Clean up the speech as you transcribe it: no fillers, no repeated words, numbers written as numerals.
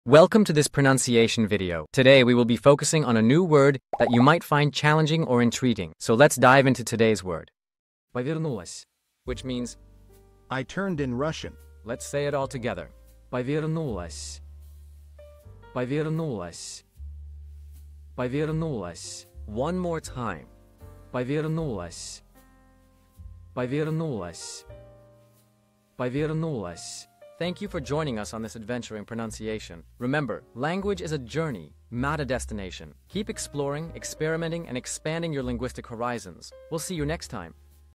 Welcome to this pronunciation video. Today we will be focusing on a new word that you might find challenging or intriguing. So let's dive into today's word. Повернулась, which means I turned in Russian. let's say it all together. Повернулась. Повернулась. Повернулась. One more time. Повернулась. Повернулась. Повернулась. Thank you for joining us on this adventure in pronunciation. Remember, language is a journey, not a destination. Keep exploring, experimenting, and expanding your linguistic horizons. We'll see you next time.